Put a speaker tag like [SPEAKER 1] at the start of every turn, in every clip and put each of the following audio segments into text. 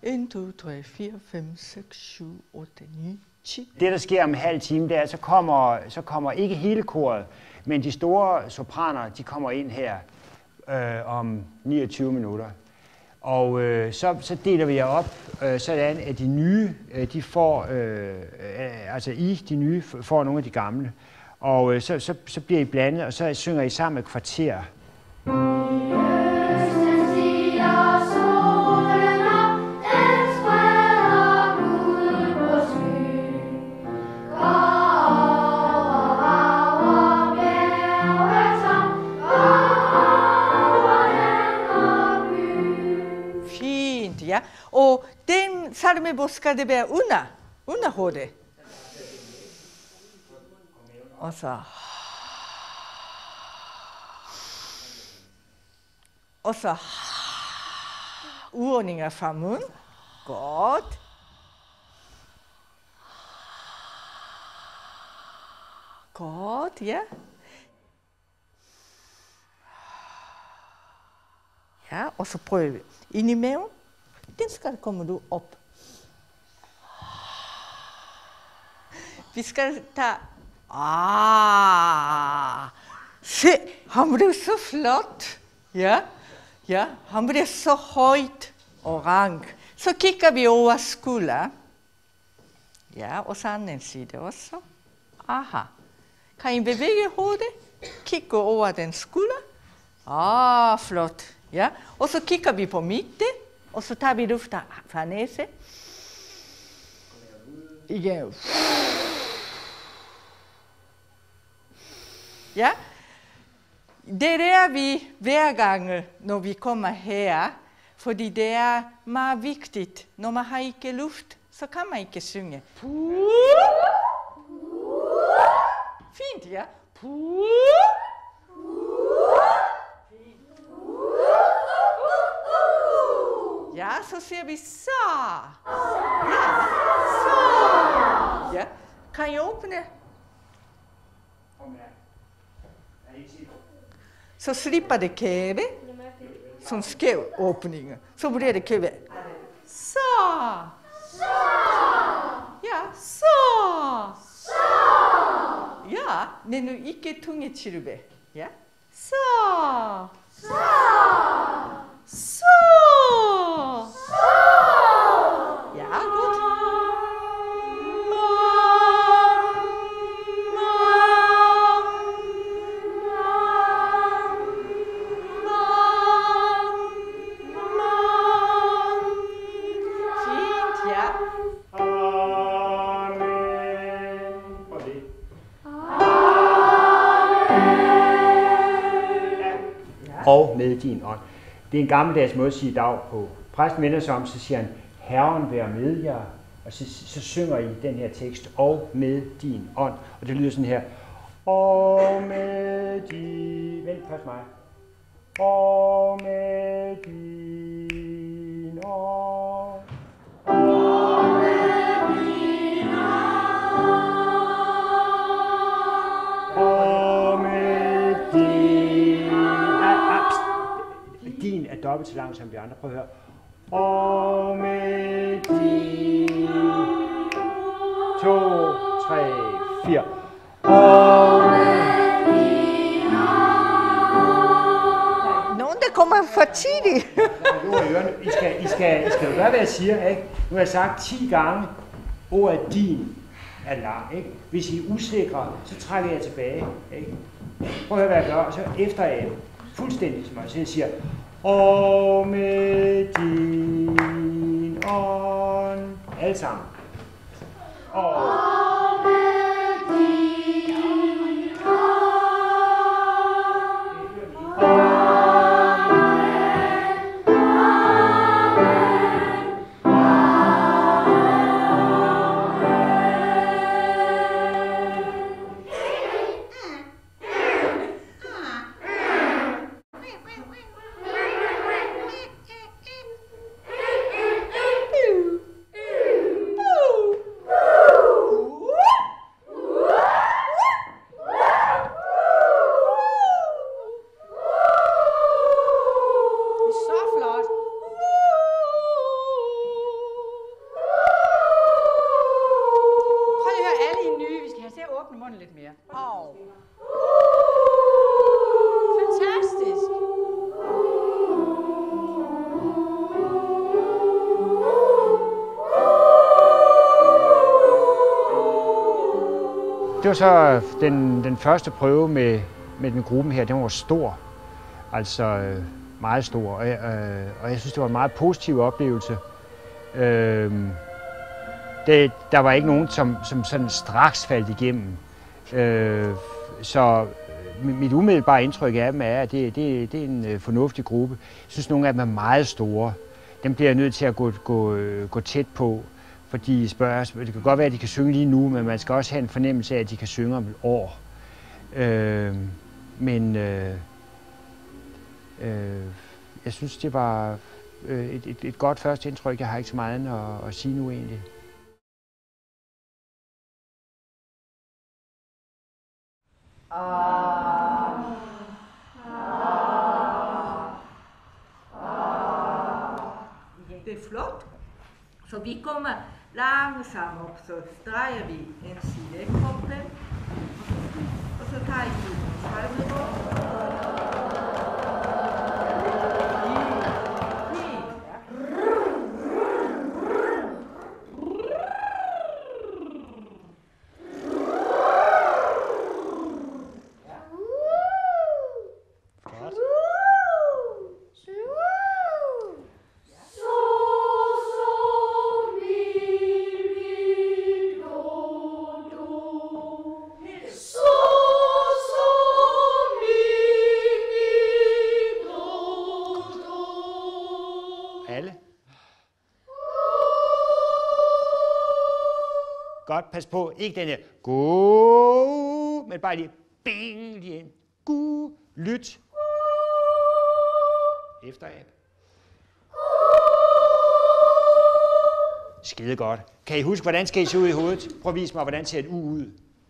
[SPEAKER 1] 1, 2, 3, 4, 5, 6, 7, 8, 9, 10.
[SPEAKER 2] Det, der sker om en halv time, det er, så kommer ikke hele koret, men de store sopraner, de kommer ind her om 29 minutter. Og så deler vi jer op, sådan at de nye, de får, de nye får nogle af de gamle. Og så bliver I blandet, og så synger I sammen et kvarter.
[SPEAKER 1] Fint, ja. Og den salme, hvor skal det være under hovedet. Og så... Og så uånding fra munden. Godt. Godt, ja. Ja, og så prøver vi. Ind i maven. Den skal komme du op. Vi skal tage... Se, han blev så flot. Ja. Ja, han bliver så højt og rank. Så kigger vi over skulderen. Ja, og så anden side også. Aha. Kan I bevæge hovedet? Kigge over den skulder. Flot. Ja, og så kigger vi på midten, og så tager vi luft fra næse. Igen. Ja. Det er vi hver gang, når vi kommer her, fordi det er meget vigtigt. Når man har ikke luft, så kan man ikke synge. Fint, ja. Ja, så siger vi så. Ja, så. Ja. Kan I åbne? Så slipper det kæbe, som skæv åbninger. Så bliver det kæbe. Så. Så. Ja, så. Så. Ja, men nu ikke tunge chilbe. Ja. Så. Så. Så. Så. Ja, godt.
[SPEAKER 2] Og med din ånd. Det er en gammeldags måde at sige dag på. Præsten vender sig om, så siger han, Herren være med jer. Og så synger I den her tekst, og med din ånd. Og det lyder sådan her. Og med din... Vent først mig. Og med din ånd. Og med din ånd. Og med din... Din er dobbelt så lang som de andre. Prøv at høre. Og med din... 2, 3, 4. Og med din...
[SPEAKER 1] Nogen, der kommer for tidligt.
[SPEAKER 2] I skal jo gøre, hvad jeg siger, ikke? Nu har jeg sagt 10 gange, ordet din er lang, ikke? Hvis I er usikre, så trækker jeg tilbage, ikke? Prøv at høre, hvad jeg gør, så efter jeg fuldstændig som jeg siger, og med din ånd. Alle sammen. Og med din ånd.
[SPEAKER 1] åbne munden lidt mere.
[SPEAKER 3] Fantastisk.
[SPEAKER 2] Det var så den første prøve med den gruppen her. Den var stor, altså meget stor, og jeg synes, det var en meget positiv oplevelse. Der var ikke nogen, som sådan straks faldt igennem. Så mit umiddelbare indtryk af dem er, at det er en fornuftig gruppe. Jeg synes, nogle af dem er meget store. Dem bliver jeg nødt til at gå tæt på, fordi de spørger, det kan godt være, at de kan synge lige nu, men man skal også have en fornemmelse af, at de kan synge om et år. Men jeg synes, det var et godt første indtryk. Jeg har ikke så meget at sige nu egentlig.
[SPEAKER 1] Det er flot. Så vi kommer langsomt op, så drejer vi en side af kroppen, og så tager vi en halvnivå.
[SPEAKER 2] Alle. Godt, pas på. Ikke den her go, men bare lige bing, lige ind. Gu, lyt. Efterab. Skide godt. Kan I huske, hvordan skal I se ud i hovedet? Prøv at vise mig, hvordan ser et u ud.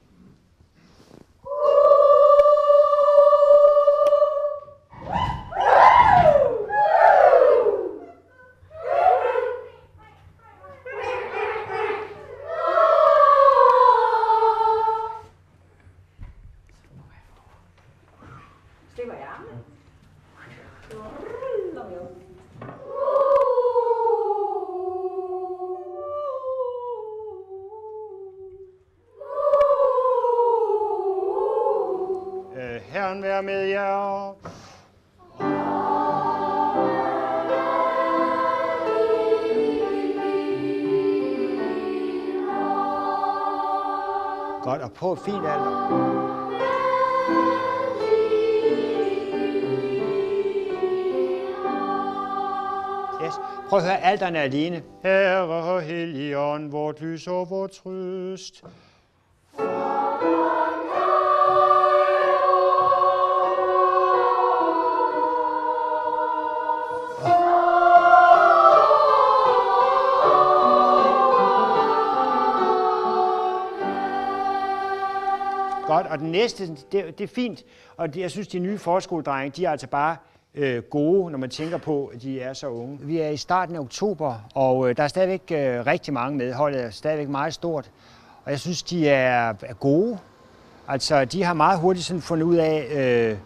[SPEAKER 2] Herren være med jer. Godt, og på fint alder. Yes. Prøv at høre, alterne alene. Herre Helligånd, vort lys og vor trøst. Godt, og den næste, det er fint, og jeg synes, de nye forskoledrenge, de er altså bare gode, når man tænker på, at de er så unge. Vi er i starten af oktober, og der er stadigvæk rigtig mange med. Holdet er stadigvæk meget stort, og jeg synes, de er gode. Altså, de har meget hurtigt sådan fundet ud af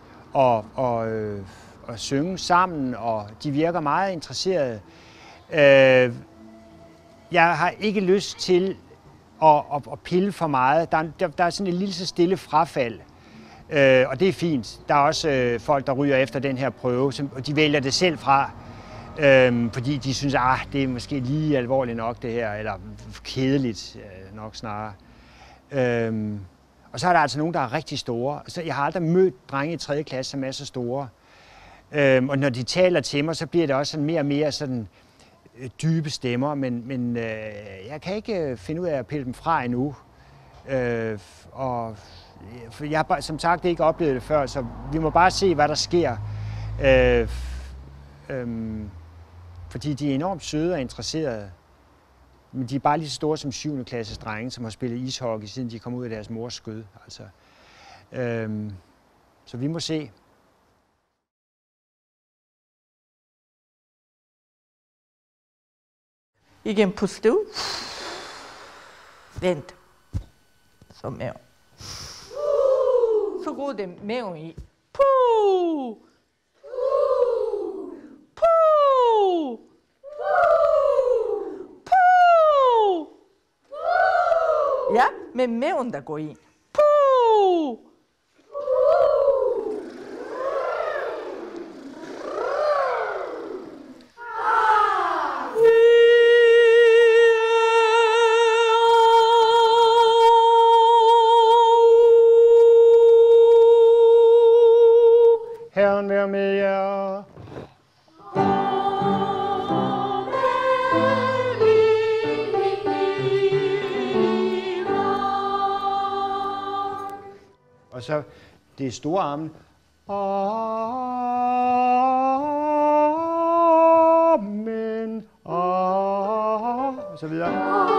[SPEAKER 2] at synge sammen, og de virker meget interesserede. Jeg har ikke lyst til at pille for meget. Der er sådan et lille så stille frafald, og det er fint. Der er også folk, der ryger efter den her prøve, og de vælger det selv fra, fordi de synes, det er måske lige alvorligt nok det her, eller kedeligt nok snarere. Og så er der altså nogen, der er rigtig store. Så jeg har aldrig mødt drenge i 3. klasse, som er så store. Og når de taler til mig, så bliver det også sådan mere og mere sådan dybe stemmer, men jeg kan ikke finde ud af at pille dem fra endnu. For jeg har som sagt ikke oplevet det før, så vi må bare se, hvad der sker. Fordi de er enormt søde og interesserede. Men de er bare lige så store som 7. klasses drenge, som har spillet ishockey, siden de kom ud af deres mors skød. Altså. Så vi må se.
[SPEAKER 1] Igen, puste ud. Vent. Så mere. そこで目をいい。プープープー。Ja, med maven, der går ind. Puh!
[SPEAKER 2] Herren være med jer. Og så det store armen. Amen. Og så videre.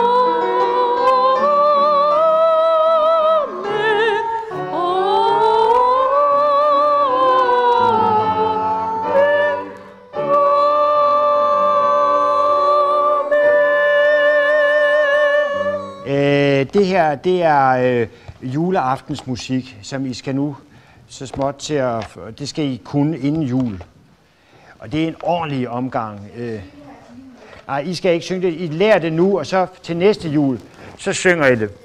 [SPEAKER 2] Det her, det er juleaftensmusik, som I skal nu så småt til at... Det skal I kunne inden jul. Og det er en ordentlig omgang. Nej, I skal ikke synge det. I lærer det nu, og så til næste jul, så synger I det.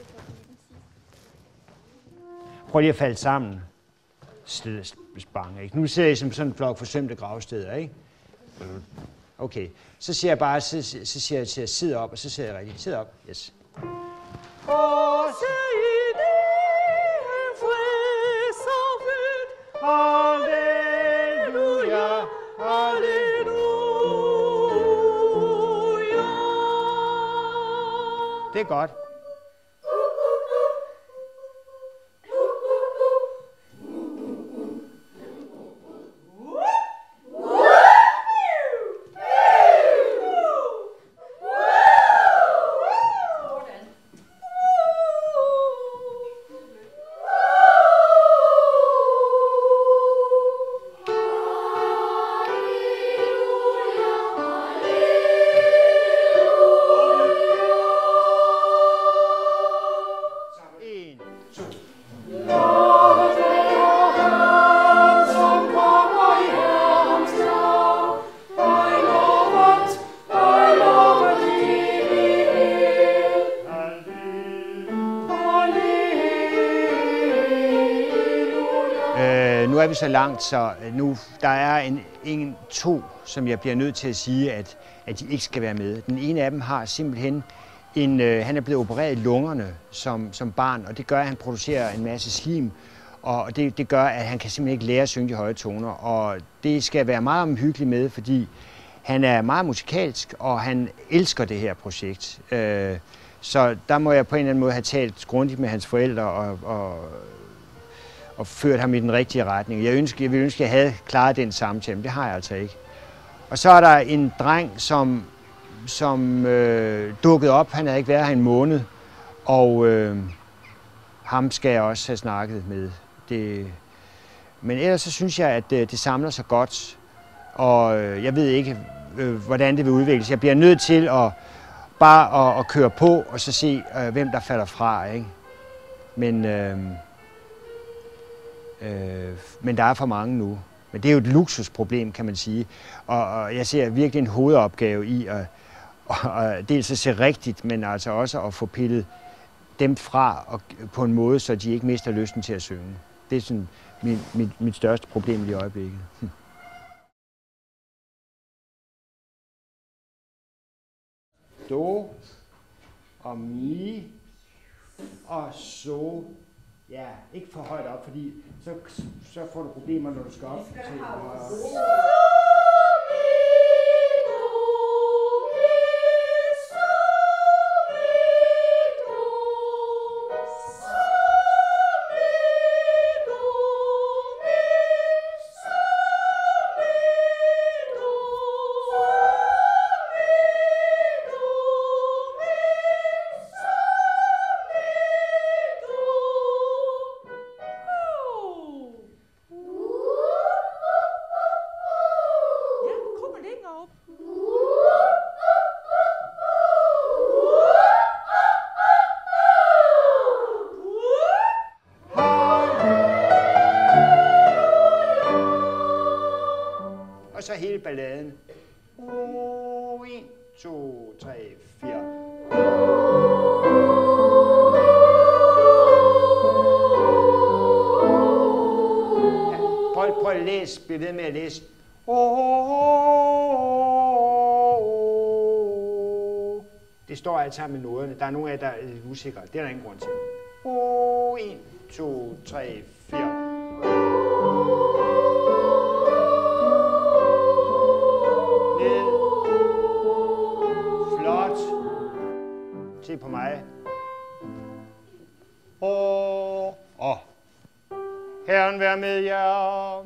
[SPEAKER 2] Prøv lige at falde sammen. Spang, ikke? Nu sidder I som sådan en flok forsømte gravsteder, ikke? Okay, så siger jeg bare, så siger jeg til at sidde op, og så siger jeg rigtigt. Sid op, yes. Halleluja, halleluja. Det er godt. Nu er vi så langt, så nu der er to, som jeg bliver nødt til at sige, at de ikke skal være med. Den ene af dem har simpelthen han er blevet opereret i lungerne som barn, og det gør, at han producerer en masse slim, og det gør, at han kan simpelthen ikke lære at synge de høje toner. Og det skal være meget omhyggeligt med, fordi han er meget musikalsk, og han elsker det her projekt. Så der må jeg på en eller anden måde have talt grundigt med hans forældre og ført ham i den rigtige retning. Jeg ville ønske, at jeg havde klaret den samtale, men det har jeg altså ikke. Og så er der en dreng, som dukkede op. Han havde ikke været her en måned, og ham skal jeg også have snakket med. Men ellers så synes jeg, at det samler sig godt, og jeg ved ikke, hvordan det vil udvikles. Jeg bliver nødt til at køre på og så se, hvem der falder fra, ikke? Men der er for mange nu. Men det er jo et luksusproblem, kan man sige. Og jeg ser virkelig en hovedopgave i at dels at se rigtigt, men altså også at få pillet dem fra og på en måde, så de ikke mister lysten til at synge. Det er sådan mit største problem i øjeblikket. Do og mi og so. Ja, ikke for højt op, fordi så får du problemer, når du skal op. hele balladen. 1, 2, 3, 4. Prøv at læse. Bliv ved med at læse. Det står alt sammen i noderne. Der er nogle af jer, der er lidt usikre. Det er der ingen grund til. 1, 2, 3, 4. Se på mig. Herren vær med jer.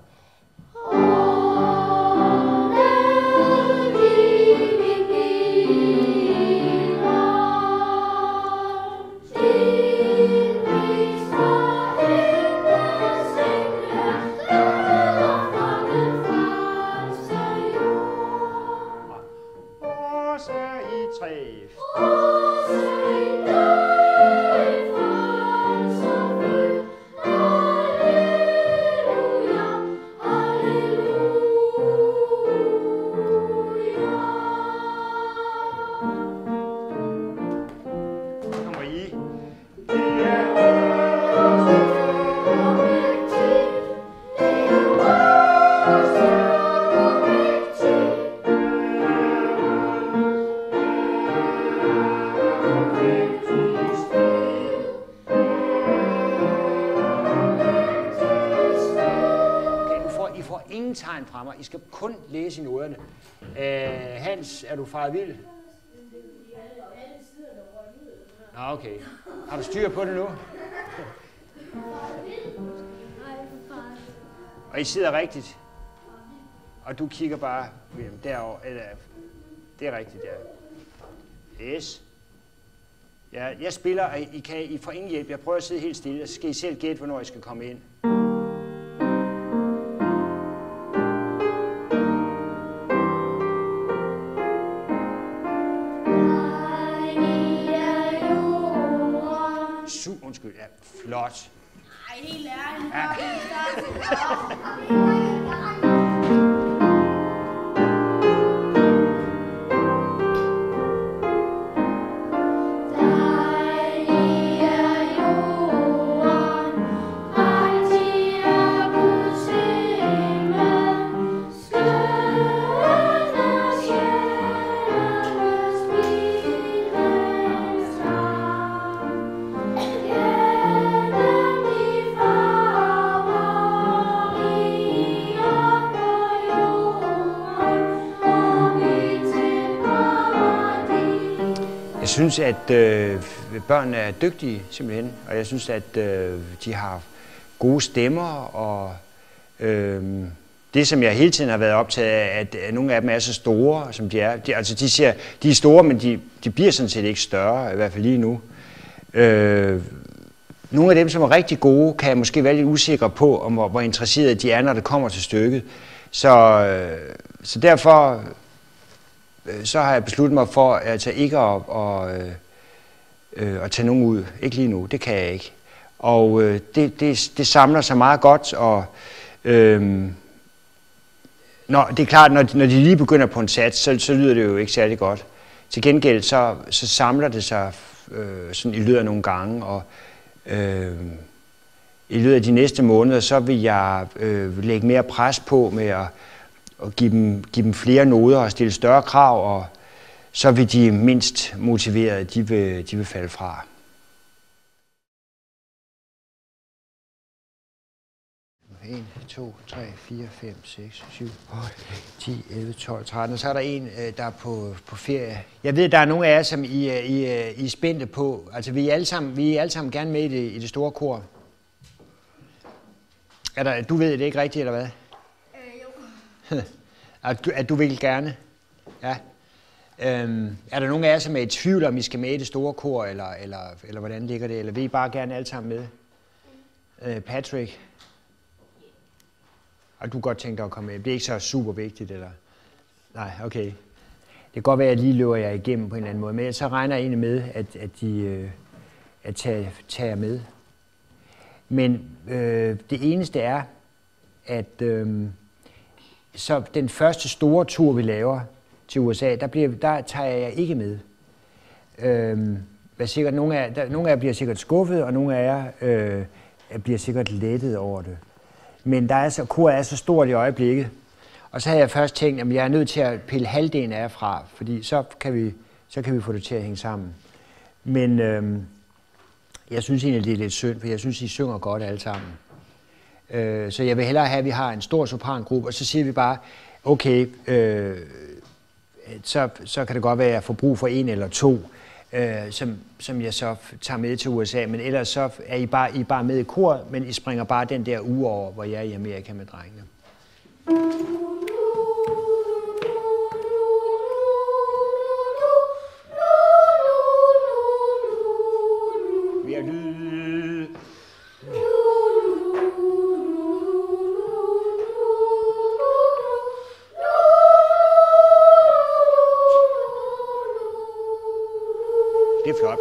[SPEAKER 2] Tegn fra mig. I skal kun læse i noderne. Hans, er du faret vild? Nå, okay. Har du styr på det nu? Og I sidder rigtigt? Og du kigger bare derover, eller det er rigtigt, ja. Yes. Ja, jeg spiller, og I får ingen hjælp. Jeg prøver at sidde helt stille, så skal I selv gætte, hvornår I skal komme ind. Undskyld, ja, flot.
[SPEAKER 3] Nej, helt ærligt. Ja.
[SPEAKER 2] Jeg synes, at børnene er dygtige, simpelthen, og jeg synes, at de har gode stemmer, og det, som jeg hele tiden har været optaget af, at nogle af dem er så store, som de er. De er store, men de bliver sådan set ikke større, i hvert fald lige nu. Nogle af dem, som er rigtig gode, kan jeg måske være lidt usikre på, om hvor interesserede de er, når det kommer til stykket. Så derfor så har jeg besluttet mig for altså ikke at tage nogen ud. Ikke lige nu, det kan jeg ikke. Og det samler sig meget godt, og det er klart, når de lige begynder på en sats, så lyder det jo ikke særlig godt. Til gengæld så samler det sig sådan i løbet af nogle gange, og i løbet af de næste måneder, så vil jeg lægge mere pres på med at give dem flere noder og stille større krav, og så vil de mindst motiverede, de vil falde fra. En, 2, 3, 4, 5, 6, 7, 8, 10, 11, 12, 13. Og så er der en, der er på ferie. Jeg ved, der er nogle af jer, som I er spændte på. Altså, vi er alle sammen gerne med i det store kor. Du ved det ikke rigtigt, eller hvad? Jo. At du vil gerne? Ja. Er der nogen af jer, som er i tvivl om, I skal med i det store kor, eller hvordan ligger det? Eller vil I bare gerne alle sammen med? Patrick? Og du kan godt tænke dig at komme med. Det er ikke så super vigtigt, eller? Nej, okay. Det kan godt være, at jeg lige løber jer igennem på en eller anden måde. Men så regner jeg egentlig med, at tage jer med. Men det eneste er, at Så den første store tur, vi laver til USA, der tager jeg ikke med. Sikkert, nogle af jer bliver sikkert skuffet, og nogle af jer bliver sikkert lettet over det. Men koret er så stort i øjeblikket. Og så havde jeg først tænkt, at jeg er nødt til at pille halvdelen af jer fra, fordi så kan vi få det til at hænge sammen. Men jeg synes egentlig, det er lidt synd, for jeg synes, I synger godt alle sammen. Så jeg vil hellere have, at vi har en stor soprangruppe, og så siger vi bare, okay, så kan det godt være, at jeg får brug for en eller to, som jeg så tager med til USA, men ellers så er I er bare med i kor, men I springer bare den der uge over, hvor jeg er i Amerika med drengene. Mere lyd. Det er flot.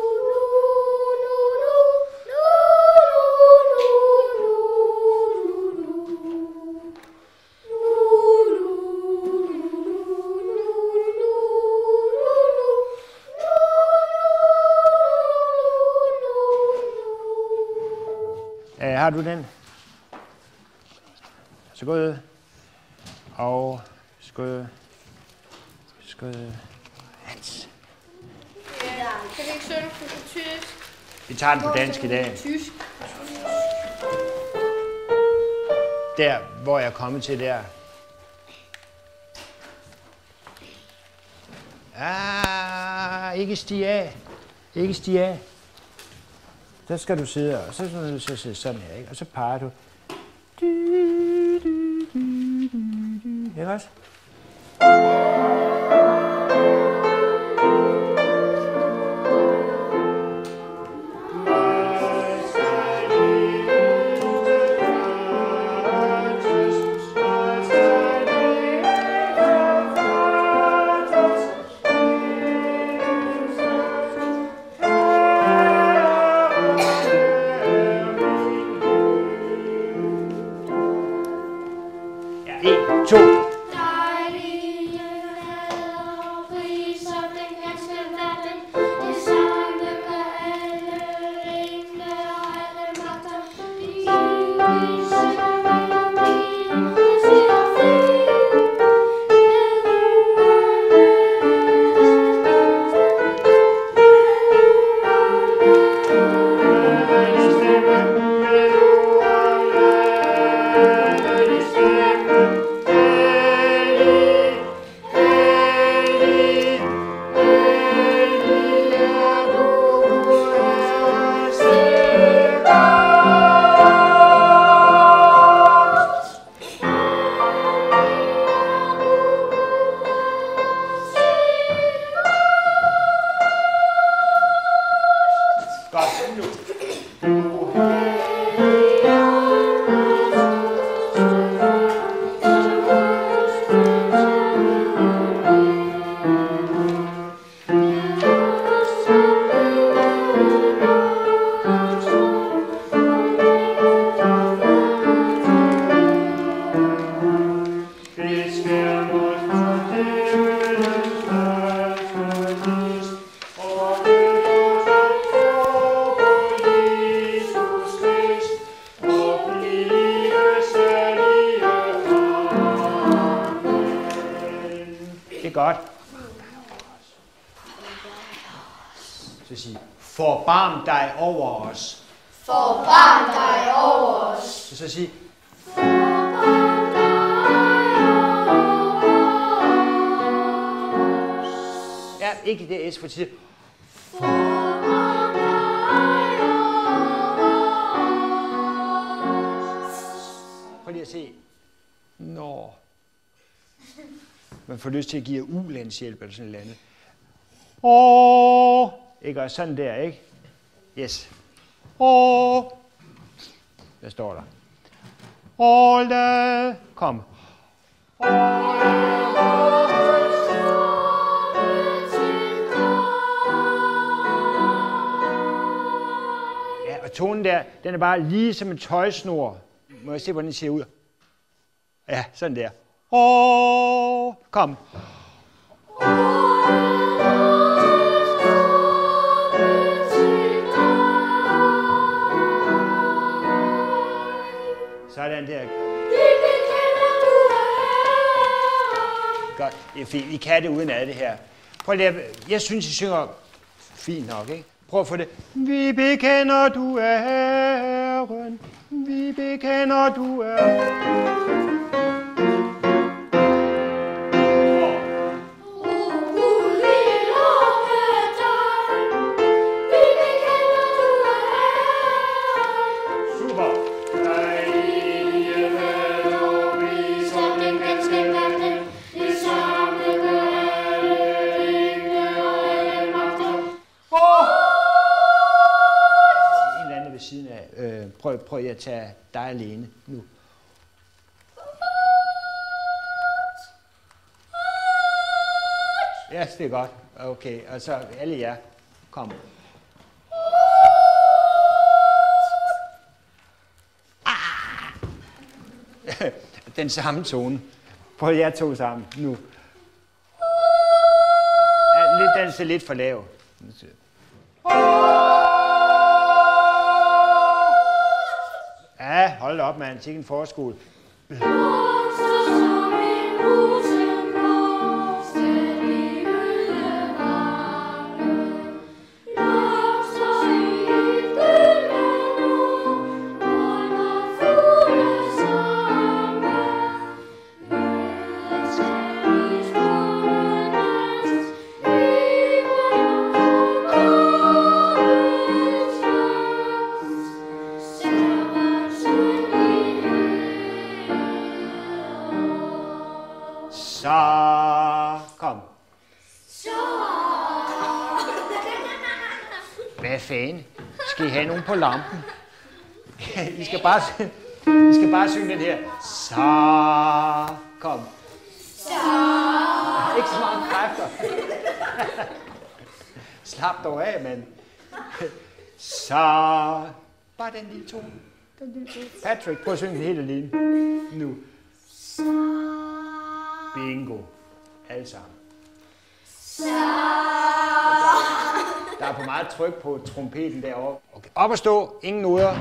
[SPEAKER 2] Har du den? Skud. Og skud. Skud. Hans.
[SPEAKER 3] Ja, kan vi ikke synge på tysk?
[SPEAKER 2] Vi tager den på dansk i dag.
[SPEAKER 3] Tysk.
[SPEAKER 2] Der, hvor jeg er kommet til der. Ikke stige af. Ikke stige af. Der skal du sidde, og så er du sidde sådan her, ikke? Og så peger du. Ikke også? Forbarm dig over os.
[SPEAKER 3] Forbarm dig over os.
[SPEAKER 2] Så sig.
[SPEAKER 3] Forbarm dig over os.
[SPEAKER 2] Ja, ikke det S for tid.
[SPEAKER 3] Forbarm dig over os.
[SPEAKER 2] Prøv lige at se. Nå. Man får lyst til at give ulandshjælp eller sådan noget andet. Ikke også sådan der, ikke? Yes. Hvad står der? Olde. Kom. Ja, og tonen der, den er bare lige som en tøjsnor. Må jeg se, hvordan den ser ud? Ja, sådan der. Kom. Sådan der. Godt, det er fint. I kan det uden ad det her. Prøv lige at, jeg synes, I synger fint nok, ikke? Prøv at få det. Vi bekender, du er Herren. Vi bekender, du er... Prøv at tage dig alene nu. Ja, det er godt. Okay, og så alle jer. Kom. Den samme tone. Prøv jer to sammen nu. Ja, den er lidt for lav. Ja, hold op, mand. Sikke en forskole. Kom. Hvad fanden? Skal I have nogen på lampen? I skal bare synge den her. Så. Kom. Så. Ikke så mange kræfter. Slap dog af, mand. Så. Bare den lille tone. Patrick, prøv at synge den helt alene. Nu. Bingo. Alle sammen. Der er på meget tryk på trompeten derovre. Okay. Op og stå. Ingen noder.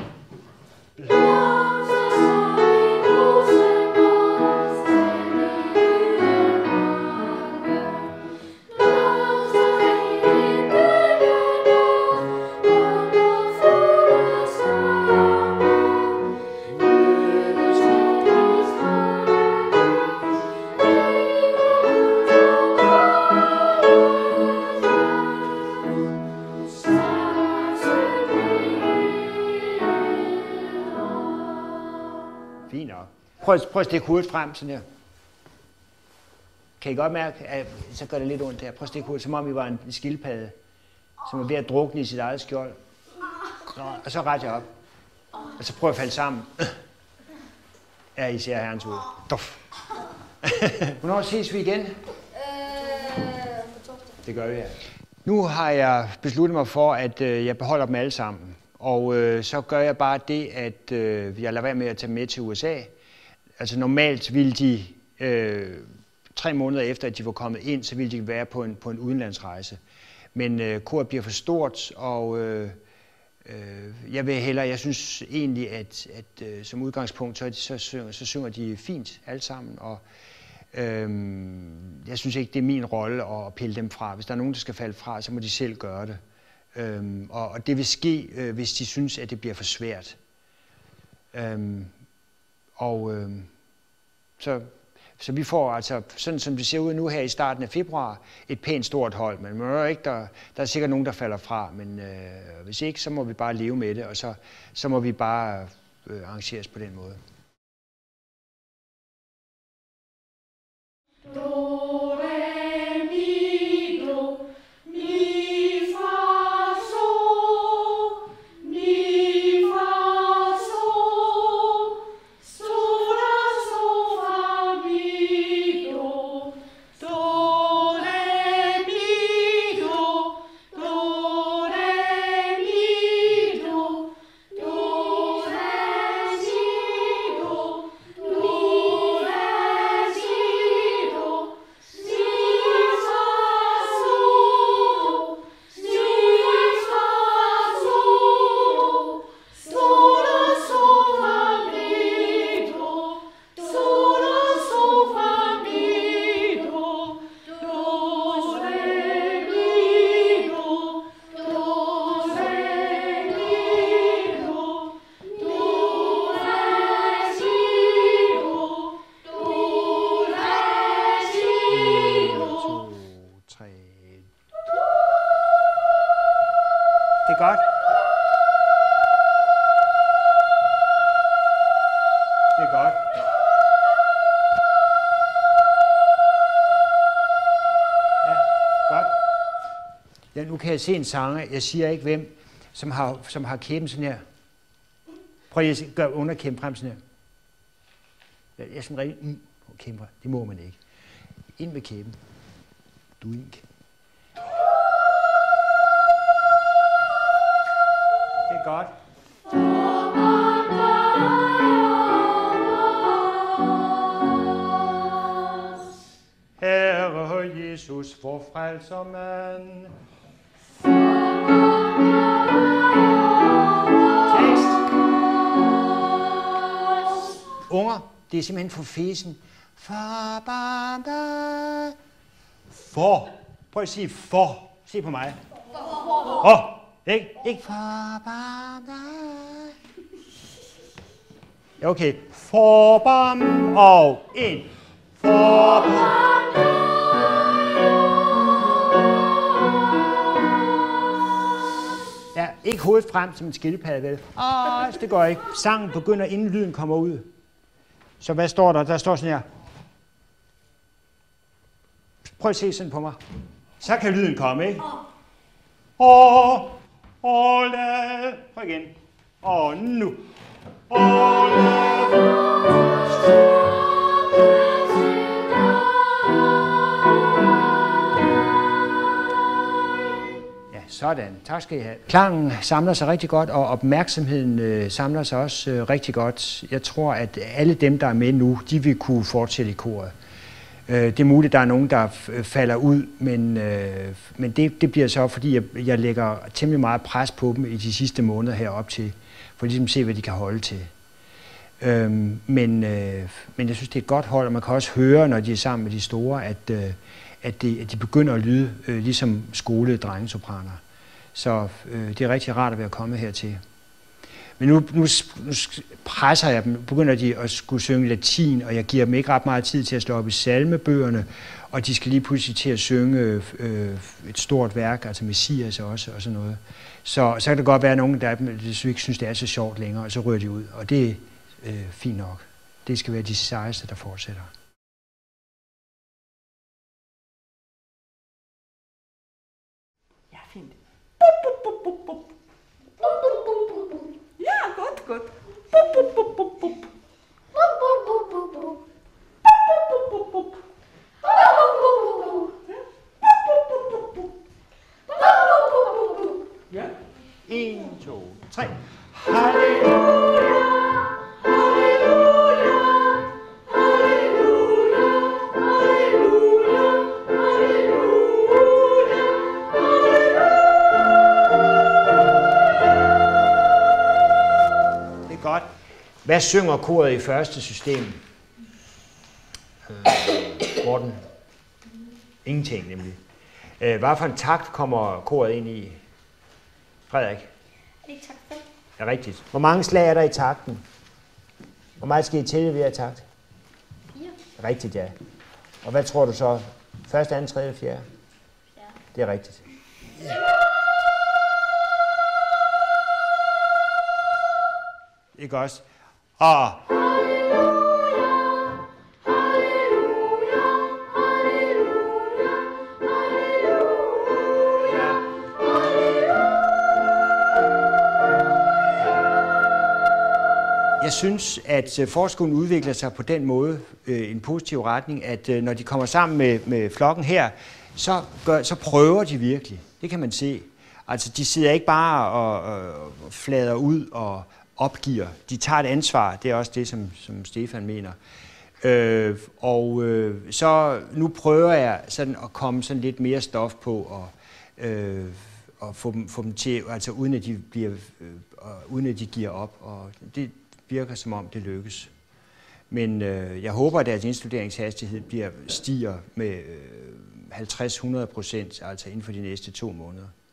[SPEAKER 2] Fint nok. Prøv at stikke hovedet frem sådan her. Kan I godt mærke, at så gør det lidt ondt der. Prøv at stikke hovedet, som om I var en skildpadde, som er ved at drukne i sit eget skjold. Og så ret jer op. Og så prøv at falde sammen. Ja, I ser herrens ud. Duff. Hvornår ses vi igen? Det gør vi her. Nu har jeg besluttet mig for, at jeg beholder dem alle sammen. Og så gør jeg bare det, at jeg lader være med at tage med til USA. Altså normalt ville de 3 måneder efter, at de var kommet ind, så ville de være på en udenlandsrejse. Men koret bliver for stort, og jeg synes egentlig, at som udgangspunkt, så synger de fint alle sammen. Og jeg synes ikke, det er min rolle at pille dem fra. Hvis der er nogen, der skal falde fra, så må de selv gøre det. Og det vil ske, hvis de synes, at det bliver for svært. Så vi får altså, sådan som det ser ud nu her i starten af februar, et pænt stort hold. Men der er sikkert nogen, der falder fra, men hvis ikke, så må vi bare leve med det, og så må vi bare arrangeres på den måde. kan jeg se en sanger, jeg siger ikke hvem, som har kæben sådan her. Prøv lige at gøre underkæben frem sådan her. Jeg er sådan rigtig kæmper. Det må man ikke. Ind med kæben. Duink. Det er godt. Herre Jesus, vor frelsermand. Tekst. Unger, det er simpelthen for fesen. For. Prøv at sige for. Se på mig. For. Ikke for. Okay. Forbam og en. Forbam. Ja, ikke hovedet frem som en skildpadde, vel? Det går ikke. Sangen begynder, inden lyden kommer ud. Så hvad står der? Der står sådan her. Prøv at se sådan på mig. Så kan lyden komme, ikke? Lad. Prøv igen. Nu. Ja, sådan. Tak skal I have. Klangen samler sig rigtig godt, og opmærksomheden samler sig også rigtig godt. Jeg tror, at alle dem, der er med nu, de vil kunne fortsætte i koret. Det er muligt, at der er nogen, der falder ud, men det bliver så, fordi jeg lægger temmelig meget pres på dem i de sidste måneder herop til, for ligesom at se, hvad de kan holde til. Men jeg synes, det er et godt hold, og man kan også høre, når de er sammen med de store, at de begynder at lyde ligesom skolede drengesopraner. Så det er rigtig rart at være kommet hertil. Men nu presser jeg dem, begynder de at skulle synge latin, og jeg giver dem ikke ret meget tid til at slå op i salmebøgerne, og de skal lige pludselig til at synge et stort værk, altså Messias også, og sådan noget. Så kan det godt være, at nogen der ikke synes, det er så sjovt længere, og så rører de ud, og det er fint nok. Det skal være de sejeste, der fortsætter.
[SPEAKER 1] Ja, fint. Ja, godt.
[SPEAKER 2] Ja. 1, 2, 3. Halleluja. Hvad synger koret i første system? Morten? Ingenting, nemlig. Hvad for en takt kommer koret ind i? Frederik?
[SPEAKER 3] Ikke takt 5.
[SPEAKER 2] Ja, rigtigt. Hvor mange slag er der i takten? Hvor meget skal I tælle ved at takt?
[SPEAKER 3] 4.
[SPEAKER 2] Rigtigt, ja. Og hvad tror du så? Første, anden, tredje, fjerde?
[SPEAKER 3] Fjerde.
[SPEAKER 2] Det er rigtigt. Ikke også? Og jeg synes, at forskningen udvikler sig på den måde, en positiv retning, at når de kommer sammen med flokken her, så prøver de virkelig. Det kan man se. Altså, de sidder ikke bare og flader ud og opgiver. De tager et ansvar. Det er også det, som Stefan mener. Så nu prøver jeg sådan at komme sådan lidt mere stof på og få dem til, altså uden at de giver op. Og det virker som om det lykkes. Men jeg håber, at deres indstuderingshastighed stiger med 50-100%, altså inden for de næste 2 måneder.